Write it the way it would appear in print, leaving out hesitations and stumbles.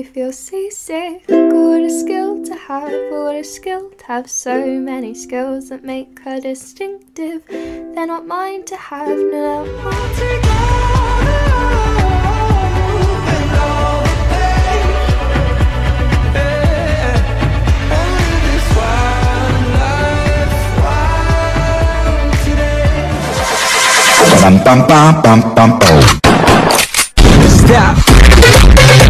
we feel seasick. What a skill to have, what a skill to have. So many skills that make her distinctive. They're not mine to have, no, they're mine to go. Pam pam pam pam pam. Stop.